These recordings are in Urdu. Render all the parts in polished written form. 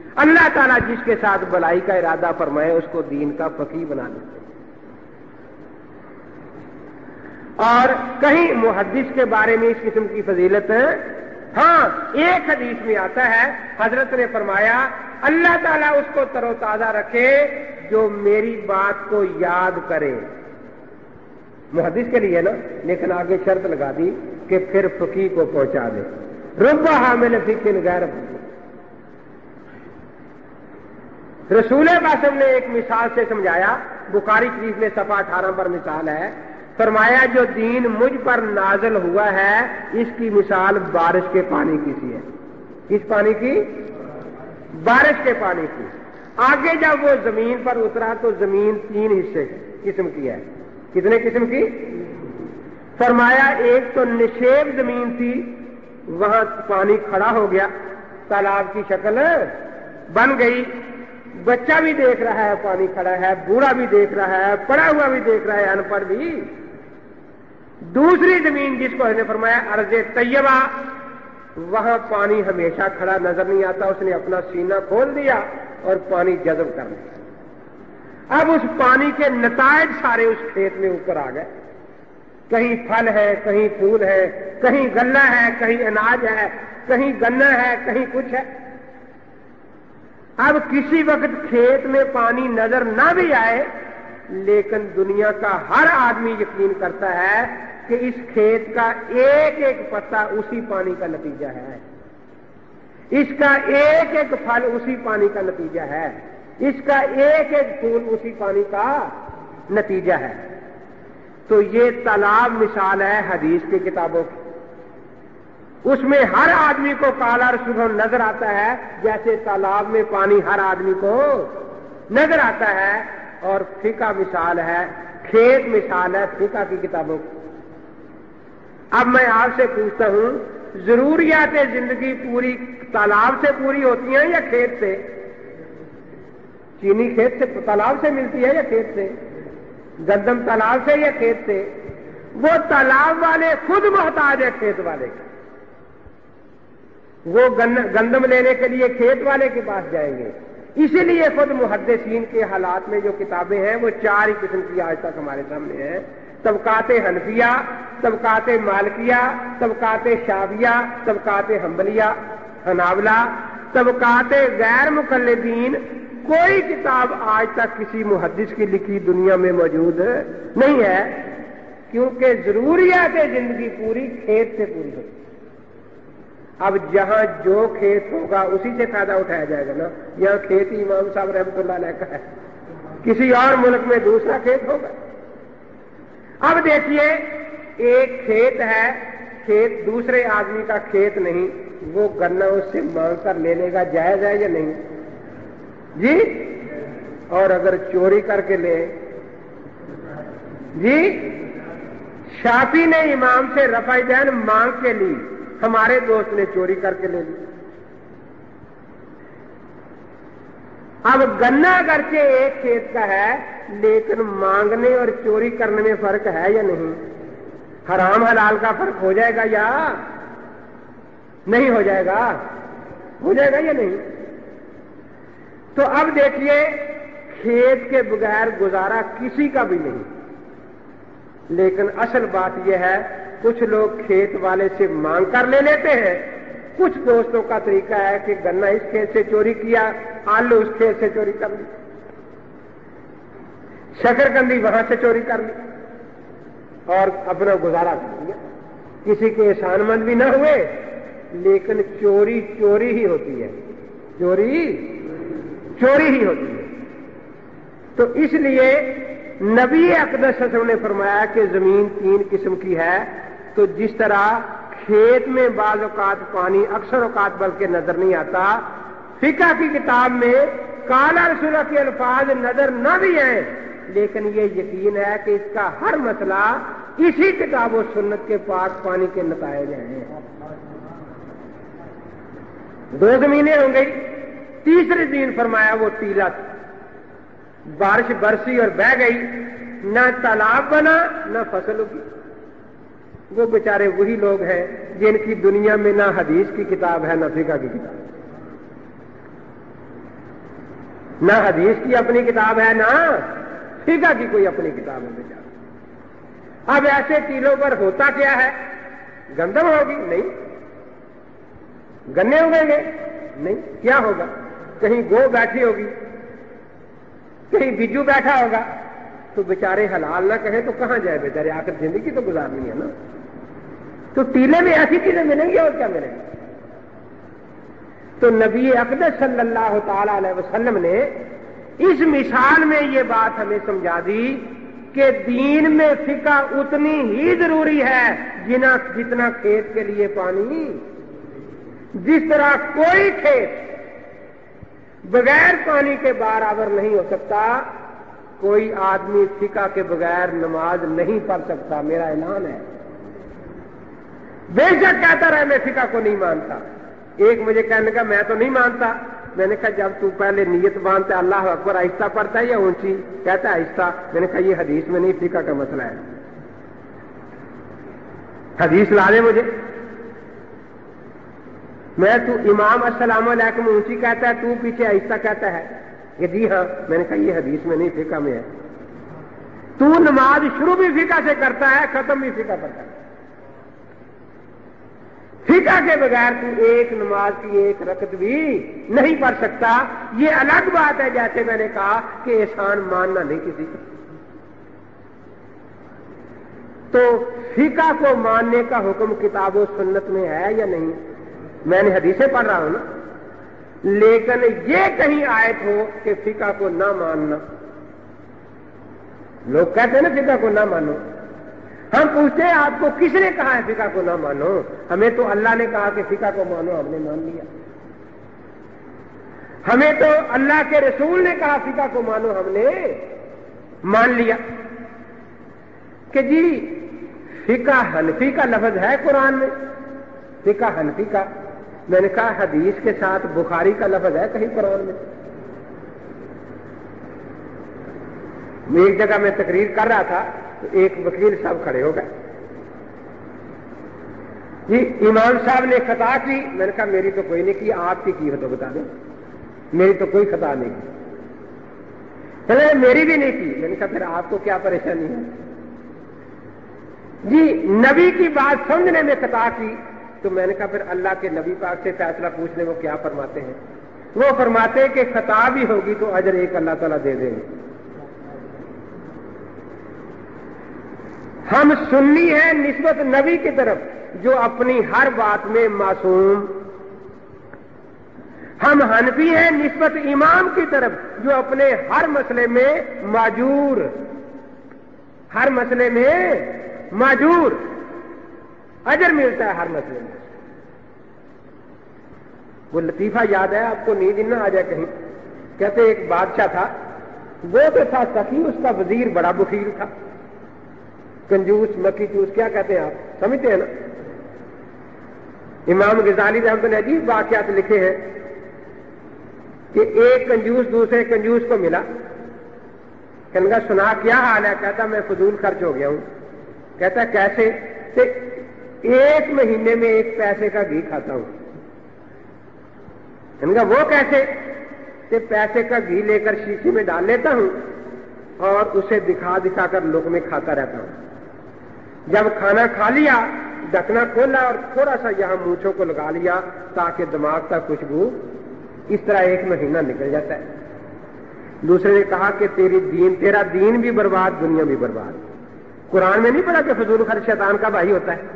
اللہ تعالیٰ جس کے ساتھ بلائی کا ارادہ فرمائے اس کو دین کا فقیہ بنا دیتے ہیں۔ اور کہیں محدث کے بارے میں اس قسم کی فضیلت ہے؟ ہاں، ایک حدیث میں آتا ہے حضرت نے فرمایا اللہ تعالیٰ اس کو تر و تازہ رکھے جو میری بات کو یاد کرے۔ محدث کے لیے نا، لیکن آگے شرط لگا دی کہ پھر فقیہ کو پہنچا دے۔ رب حامل فقہ غیر فقیہ۔ رسول باسم نے ایک مثال سے سمجھایا، بخاری شریف میں صفحہ 18 پر مثال ہے، فرمایا جو دین مجھ پر نازل ہوا ہے اس کی مثال بارش کے پانی کی سی ہے۔ کس پانی کی؟ بارش کے پانی کی۔ آگے جب وہ زمین پر اترا تو زمین 3 حصے قسم کی ہے۔ کتنے قسم کی؟ فرمایا ایک تو نشیب زمین تھی، وہاں پانی کھڑا ہو گیا، تالاب کی شکل بن گئی، بچہ بھی دیکھ رہا ہے پانی کھڑا ہے، بوڑھا بھی دیکھ رہا ہے، پڑا ہوا بھی دیکھ رہا ہے، ان پڑھ بھی۔ دوسری زمین جس کو نے فرمایا ارض طیبہ، وہاں پانی ہمیشہ کھڑا نظر نہیں آتا، اس نے اپنا سینہ کھول دیا اور پانی جذب کر لیا۔ اب اس پانی کے نتائج سارے اس کھیت میں اوپر آ گئے، کہیں پھل ہے، کہیں پھول ہے، کہیں غلہ ہے، کہیں اناج ہے، کہیں گنا ہے، کہیں کچھ ہے۔ اب کسی وقت کھیت میں پانی نظر نہ بھی آئے، لیکن دنیا کا ہر آدمی یقین کرتا ہے کہ اس کھیت کا ایک ایک پتا اسی پانی کا نتیجہ ہے، اس کا ایک ایک پھل اسی پانی کا نتیجہ ہے، اس کا ایک ایک پھول اسی پانی کا نتیجہ ہے۔ تو یہ تالاب مثال ہے حدیث کی کتابوں کی، اس میں ہر آدمی کو کالا رسول نظر آتا ہے جیسے تالاب میں پانی ہر آدمی کو نظر آتا ہے۔ اور فقہ مثال ہے، کھیت مثال ہے فقہ کی کتابوں کی۔ اب میں آپ سے پوچھتا ہوں، ضروریات زندگی پوری تالاب سے پوری ہوتی ہیں یا کھیت سے؟ چینی کھیت سے، تالاب سے ملتی ہے یا کھیت سے؟ گندم تالاب سے یا کھیت سے؟ وہ تالاب والے خود محتاج ہے کھیت والے کے، وہ گندم لینے کے لیے کھیت والے کے پاس جائیں گے۔ اسی لیے خود محدثین کے حالات میں جو کتابیں ہیں وہ 4 ہی قسم کی آج تک ہمارے سامنے ہیں: طبقات حنفیہ، طبقات مالکیہ، طبقات شافعیہ، طبقات حنبلیہ حنابلہ، طبقات غیر مقلدین۔ کوئی کتاب آج تک کسی محدث کی لکھی دنیا میں موجود نہیں ہے، کیونکہ ضروریات زندگی پوری کھیت سے پوری ہوتی ہے۔ اب جہاں جو کھیت ہوگا اسی سے فائدہ اٹھایا جائے گا نا۔ یہاں کھیت ہی امام صاحب رحمۃ اللہ علیہ کا ہے، کسی اور ملک میں دوسرا کھیت ہوگا۔ اب دیکھیے، ایک کھیت ہے، کھیت دوسرے آدمی کا کھیت نہیں، وہ گنا اس سے مانگ کر لینے کا جائز ہے یا نہیں جی؟ اور اگر چوری کر کے لے جی؟ شافعی نے امام سے رفع دین مانگ کے لی، ہمارے دوست نے چوری کر کے لے لی۔ اب گنا اگرچہ ایک کھیت کا ہے، لیکن مانگنے اور چوری کرنے میں فرق ہے یا نہیں؟ حرام حلال کا فرق ہو جائے گا یا نہیں ہو جائے گا؟ ہو جائے گا یا نہیں؟ تو اب دیکھیے، کھیت کے بغیر گزارا کسی کا بھی نہیں، لیکن اصل بات یہ ہے کچھ لوگ کھیت والے سے مانگ کر لے لیتے ہیں۔ کچھ دوستوں کا طریقہ ہے کہ گنا اس کھیت سے چوری کیا، آلو اس کھیت سے چوری کر لی، شکرکندی وہاں سے چوری کر لی اور اپنا گزارا کر لیا۔ کسی کے احسان مند بھی نہ ہوئے، لیکن چوری چوری ہی ہوتی ہے، چوری چوری ہی ہوتی ہے۔ تو اس لیے نبی اقدس صلی اللہ علیہ وسلم نے فرمایا کہ زمین 3 قسم کی ہے۔ تو جس طرح کھیت میں بعض اوقات پانی اکثر اوقات بلکہ نظر نہیں آتا، فقہ کی کتاب میں کالا رسول اللہ کے الفاظ نظر نہ بھی ہیں، لیکن یہ یقین ہے کہ اس کا ہر مسئلہ اسی کتاب و سنت کے پاک پانی کے نتائج ہیں۔ 2 زمینیں ہوں گئی، تیسری زمین فرمایا وہ ٹیلا تھی، بارش برسی اور بہہ گئی، نہ تالاب بنا نہ فصل اگی۔ وہ بیچارے وہی لوگ ہیں جن کی دنیا میں نہ حدیث کی کتاب ہے نہ فقہ کی کتاب۔ نہ حدیث کی اپنی کتاب ہے نہ فقہ کی کوئی اپنی کتاب ہے بیچارہ۔ اب ایسے ٹیلوں پر ہوتا کیا ہے؟ گندم ہوگی؟ نہیں۔ گنے اگیں گے؟ نہیں۔ کیا ہوگا؟ کہیں گو بیٹھی ہوگی، کہیں بجو بیٹھا ہوگا، تو بیچارے حلال نہ کہیں تو کہاں جائے بیچارے؟ آخر زندگی تو گزارنی ہے نا۔ تو ٹیلے میں ایسی چیزیں ملیں گی اور کیا ملیں گی؟ تو نبی اقدس صلی اللہ تعالی علیہ وسلم نے اس مثال میں یہ بات ہمیں سمجھا دی کہ دین میں فقہ اتنی ہی ضروری ہے جتنا کھیت کے لیے پانی۔ جس طرح کوئی کھیت بغیر پانی کے برابر نہیں ہو سکتا، کوئی آدمی فقہ کے بغیر نماز نہیں پڑھ سکتا۔ میرا اعلان ہے، بے شک کہتا رہے میں فقہ کو نہیں مانتا۔ ایک مجھے کہنے کا میں تو نہیں مانتا، میں نے کہا جب تو پہلے نیت باندھتا ہے اللہ اکبر آہستہ پڑھتا ہے یا اونچی؟ کہتا ہے آہستہ۔ میں نے کہا یہ حدیث میں نہیں، فقہ کا مسئلہ ہے، حدیث لا دے مجھے۔ میں تو امام السلام علیکم اونچی کہتا ہے، تو پیچھے آہستہ کہتا ہے کہ جی ہاں۔ میں نے کہا یہ حدیث میں نہیں، فقہ میں ہے۔ تو نماز شروع بھی فقہ سے کرتا ہے، ختم بھی فقہ پر کرتا ہے۔ فقہ کے بغیر تو ایک نماز کی ایک رکعت بھی نہیں پڑھ سکتا۔ یہ الگ بات ہے، جیسے میں نے کہا کہ احسان ماننا نہیں کسی کا۔ تو فقہ کو ماننے کا حکم کتاب و سنت میں ہے یا نہیں؟ میں نے حدیثیں پڑھ رہا ہوں نا، لیکن یہ کہیں آیت ہو کہ فقہ کو نہ ماننا۔ لوگ کہتے ہیں نا فقہ کو نہ مانو، ہم پوچھتے ہیں آپ کو کس نے کہا ہے فقہ کو نہ مانو؟ ہمیں تو اللہ نے کہا کہ فقہ کو مانو، ہم نے مان لیا۔ ہمیں تو اللہ کے رسول نے کہا فقہ کو مانو، ہم نے مان لیا۔ کہ جی فقہ حنفی کا لفظ ہے قرآن میں، فقہ حنفی کا؟ میں نے کہا حدیث کے ساتھ بخاری کا لفظ ہے کہیں قرآن میں؟ ایک جگہ میں تقریر کر رہا تھا تو ایک وکیل صاحب کھڑے ہو گئے، جی امام صاحب نے خطا کی۔ میں نے کہا میری تو کوئی نہیں کی، آپ کی ہو تو بتا دیں۔ میری تو کوئی خطا نہیں کی۔ چلے میری بھی نہیں کی۔ میں نے کہا پھر آپ کو کیا پریشانی ہے؟ جی نبی کی بات سمجھنے میں خطا کی، تو میں نے کہا پھر اللہ کے نبی پاک سے فیصلہ پوچھ لیں وہ کیا فرماتے ہیں۔ وہ فرماتے ہیں کہ خطا بھی ہوگی تو اجر ایک اللہ تعالیٰ دے دیں گے۔ ہم سنی ہیں نسبت نبی کی طرف جو اپنی ہر بات میں معصوم، ہم حنفی ہیں نسبت امام کی طرف جو اپنے ہر مسئلے میں معذور، ہر مسئلے میں معذور، اجر ملتا ہے ہر مسئلے میں۔ وہ لطیفہ یاد ہے آپ کو؟ نیند نہ آ جائے کہیں۔ کہتے ایک بادشاہ تھا، وہ تو تھا سخی، اس کا وزیر بڑا بخیل تھا، کنجوس، مکی چوس، کیا کہتے ہیں آپ سمجھتے ہیں نا؟ امام غزالی رحمۃ اللہ علیہ واقعات لکھے ہیں کہ ایک کنجوس دوسرے کنجوس کو ملا، کہنے لگا سنا کیا حال ہے؟ کہتا میں فضول خرچ ہو گیا ہوں۔ کہتا کیسے؟ کہ ایک مہینے میں ایک پیسے کا گھی کھاتا ہوں۔ کہنے لگا وہ کیسے؟ کہ پیسے کا گھی لے کر شیشے میں ڈال لیتا ہوں اور اسے دکھا دکھا کر لقمے کھاتا رہتا ہوں۔ جب کھانا کھا لیا ڈھکنا کھولا اور تھوڑا سا یہاں مونچھوں کو لگا لیا تاکہ دماغ تک خوشبو، اس طرح ایک مہینہ نکل جاتا ہے۔ دوسرے نے کہا کہ تیرا دین بھی برباد، دنیا بھی برباد۔ قرآن میں نہیں پڑھا کہ فضول خرچ شیطان کا بھائی ہوتا ہے؟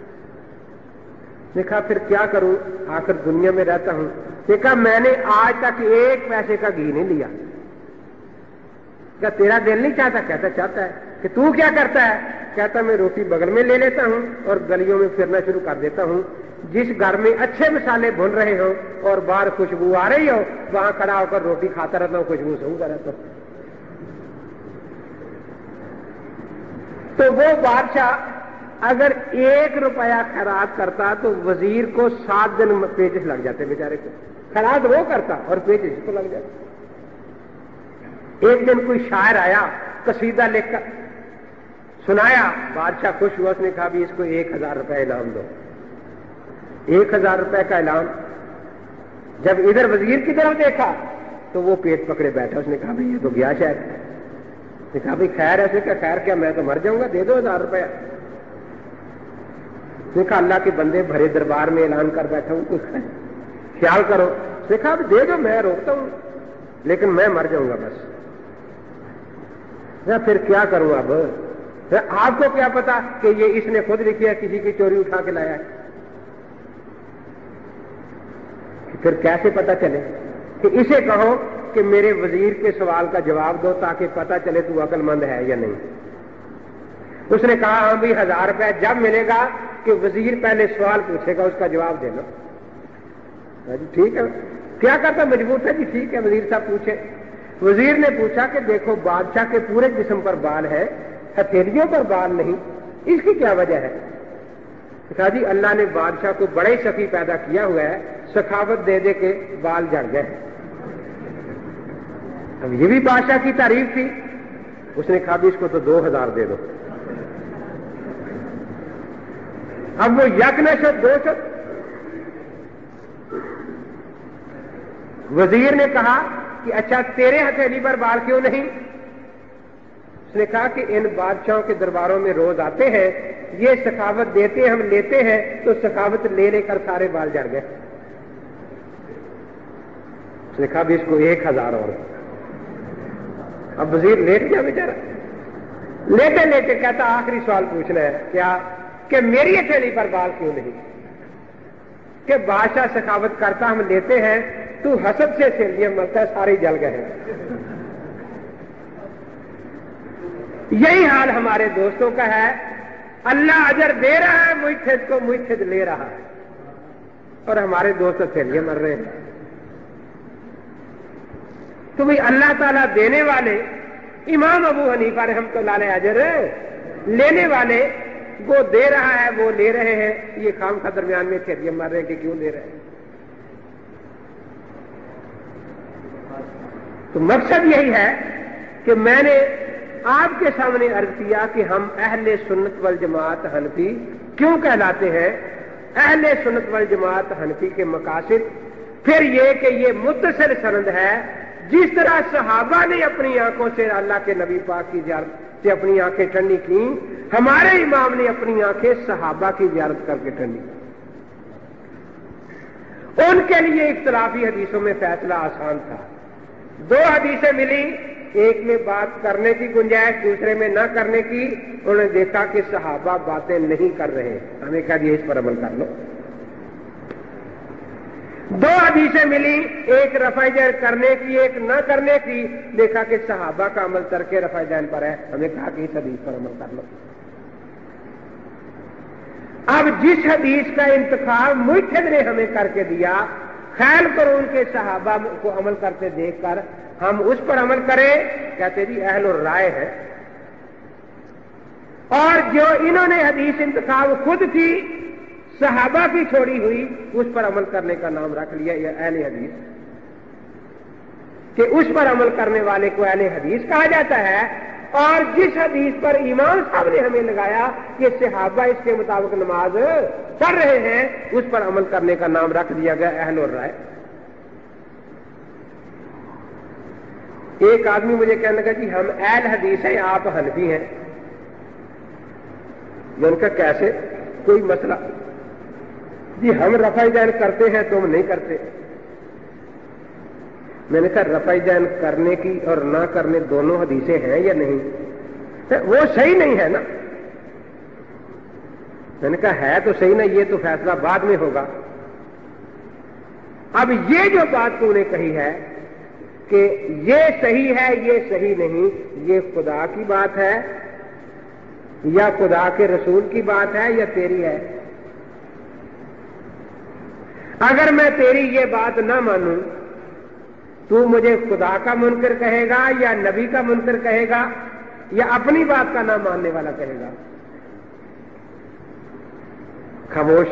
دیکھا پھر کیا کروں، آخر دنیا میں رہتا ہوں۔ دیکھا میں نے آج تک ایک پیسے کا گھی نہیں لیا۔ کیا تیرا دل نہیں چاہتا؟ کہتا چاہتا ہے۔ کہ تو کیا کرتا ہے؟ کہتا میں روٹی بغل میں لے لیتا ہوں اور گلیوں میں پھرنا شروع کر دیتا ہوں، جس گھر میں اچھے مسالے بھون رہے ہوں اور باہر خوشبو آ رہی ہو وہاں کھڑا ہو کر روٹی کھاتا رہتا ہوں، خوشبو سونگتا رہتا ہوں۔ تو وہ بادشاہ اگر 1 روپیہ خیرات کرتا تو وزیر کو 7 دن پیچس لگ جاتے بیچارے کو۔ خیرات وہ کرتا اور پیچس کو لگ جاتا۔ ایک دن کوئی شاعر آیا قصیدہ لکھ کر سنایا، بادشاہ خوش ہوا، اس نے کہا بھی اس کو 1000 روپے انعام دو۔ 1000 روپے کا انعام۔ جب ادھر وزیر کی طرف دیکھا तो वो पेट पकड़े बैठा। उसने कहा भाई ये तो गया शायद। उसने कहा भाई खैर है? उसने कहा खैर क्या, मैं तो मर जाऊंगा, दे दो 1000 रुपया। उसने कहा अल्लाह के बंदे भरे दरबार में ऐलान कर बैठा हूं, कुछ ख्याल करो। उसने कहा दे दो, मैं रोकता हूं, लेकिन मैं मर जाऊंगा बस। या फिर क्या करूं अब? आपको क्या पता कि ये इसने खुद लिखी है, किसी की चोरी उठा के लाया है? फिर कैसे पता चले? कि इसे कहो कि मेरे वजीर के सवाल का जवाब दो ताकि पता चले तू अक्लमंद है या नहीं। उसने कहा हाँ भाई 1000 रुपया जब मिलेगा कि वजीर पहले सवाल पूछेगा, उसका जवाब देना। जी ठीक है। क्या करता, मजबूर था जी, ठीक है वजीर साहब पूछे। वजीर ने पूछा कि देखो बादशाह के पूरे जिस्म पर बाल है, हथेलियों पर बाल नहीं, इसकी क्या वजह है? कहा जी अल्लाह ने बादशाह को बड़ा ही सखी पैदा किया हुआ है, सखावत दे दे के बाल झड़ गए। अब ये भी बादशाह की तारीफ थी। उसने कहा भी इसको तो 2000 दे दो। अब वो यकनशत 200। वजीर ने कहा कि अच्छा तेरे हथेली पर बाल क्यों नहीं? उसने कहा कि इन बादशाहों के दरबारों में रोज आते हैं, ये सखावत देते हैं, हम लेते हैं, तो सखावत ले लेकर सारे बाल झड़ गए। उसने कहा भी इसको 1000 और। अब वजीर लेट गया बेचारा। लेटे लेटे कहता आखिरी सवाल पूछना है। क्या? कि मेरी हथेली पर बाल क्यों नहीं? कि बादशाह सखावत करता, हम लेते हैं, तू हसद से सेलियां मरता है, सारे जल गए हैं। यही हाल हमारे दोस्तों का है। अल्लाह अजर दे रहा है, मुइथिद को मुइथिद ले रहा है, और हमारे दोस्त सेलियां मर रहे हैं। तो भाई अल्लाह ताला देने वाले, इमाम अबू हनीफा रहमतुल्लाह अलैह अजर, लेने वाले वो दे रहा है, वो ले रहे हैं। ये काम का दरमियान में सेलियां मर रहे हैं कि क्यों दे रहे हैं? तो मकसद यही है कि मैंने आपके सामने अर्ज किया कि हम अहले सुन्नत वल जमात हनफी क्यों कहलाते हैं। अहले सुन्नत वल जमात हनफी के मकासिद फिर ये कि ये मुत्तसिल सनद है। जिस तरह सहाबा ने अपनी आंखों से अल्लाह के नबी पाक की जियारत से अपनी आंखें ठंडी की, हमारे इमाम ने अपनी आंखें सहाबा की जियारत करके ठंडी की। उनके लिए इख्तिलाफी हदीसों में फैसला आसान था। 2 हदीसें मिली, एक में बात करने की गुंजाइश, दूसरे में न करने की। उन्होंने देखा कि सहाबा बातें नहीं कर रहे, हमें कहा दिया इस पर अमल कर लो। 2 हदीसें मिली, एक रफ़ा जैन करने की, एक न करने की। देखा कि सहाबा का अमल करके रफ़ा जैन पर है, हमें कहा कि इस हदीस पर अमल कर लो। अब जिस हदीस का इंतखाब मुइथिद ने हमें करके दिया, ख्याल करो उनके सहाबा को अमल करते देखकर हम उस पर अमल करें, कहते जी अहल और राय है। और जो इन्होंने हदीस इंतखाब खुद की सहाबा की छोड़ी हुई, उस पर अमल करने का नाम रख लिया यह अहले हदीस, कि उस पर अमल करने वाले को अहले हदीस कहा जाता है। और जिस हदीस पर इमाम साहब ने हमें लगाया कि सहाबा इसके मुताबिक नमाज पढ़ रहे हैं, उस पर अमल करने का नाम रख दिया गया अहल और राय। एक आदमी मुझे कहने लगा कि हम अहल हदीस हैं, आप हनफी हैं। मैं उनका कैसे? कोई मसला जी, हम रफ़ा जैन करते हैं, तुम नहीं करते। मैंने कहा रफ़ा जैन करने की और ना करने दोनों हदीसें हैं या नहीं? वो सही नहीं है ना। मैंने कहा है तो सही ना, ये तो फैसला बाद में होगा। अब ये जो बात तूने कही है कि ये सही है, ये सही नहीं, ये खुदा की बात है या खुदा के रसूल की बात है या तेरी है? अगर मैं तेरी ये बात ना मानूं, तू मुझे खुदा का मुनकर कहेगा या नबी का मुनकर कहेगा या अपनी बात का ना मानने वाला कहेगा? खामोश।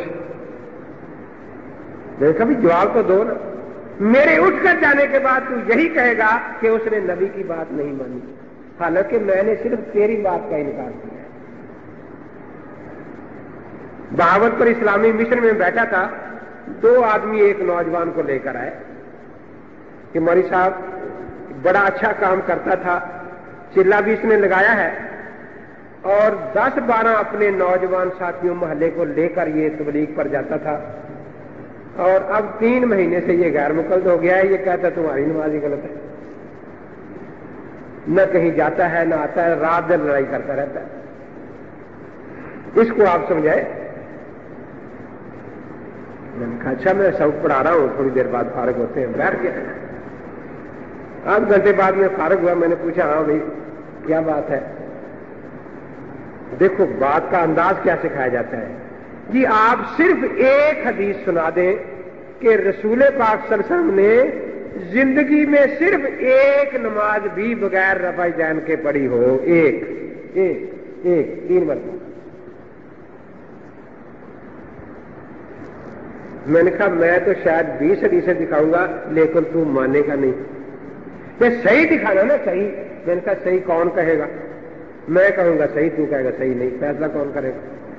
देखा भी जवाब तो दो ना। मेरे उठकर जाने के बाद तू यही कहेगा कि उसने नबी की बात नहीं मानी, हालांकि मैंने सिर्फ तेरी बात का इनकार किया। बहावलपुर इस्लामी मिशन में बैठा था, 2 आदमी एक नौजवान को लेकर आए। کہ मौलवी साहब बड़ा अच्छा काम करता था, चिल्ला भी इसने लगाया है और 10-12 अपने नौजवान साथियों मोहल्ले को लेकर ये तबलीग पर जाता था और अब 3 महीने से ये गैर मुकल्लद हो गया है। ये कहता है तुम्हारी नमाज ही गलत है, न कहीं जाता है न आता है, रात दिन लड़ाई करता रहता है। इसको आप समझाए। मैंने कहा अच्छा मैं सबक पढ़ा रहा हूं, थोड़ी देर बाद फारग होते हैं। बैठ गया। 8 घंटे बाद में फारग हुआ। मैंने पूछा हाँ भाई क्या बात है? देखो बात का अंदाज क्या सिखाया जाता है कि आप सिर्फ एक हदीस सुना दें कि रसूल पाक सल्लल्लाहु अलैहि वसल्लम ने जिंदगी में सिर्फ एक नमाज भी बगैर रफ़ा जैन के पढ़ी हो, एक 3 मरतबा। मैंने कहा मैं तो शायद 20 हदीसें दिखाऊंगा लेकिन तू मानेगा नहीं। ये सही दिखाना ना, सही। मैंने कहा सही कौन कहेगा? मैं कहूंगा सही, तू कहेगा सही नहीं, फैसला कौन करेगा?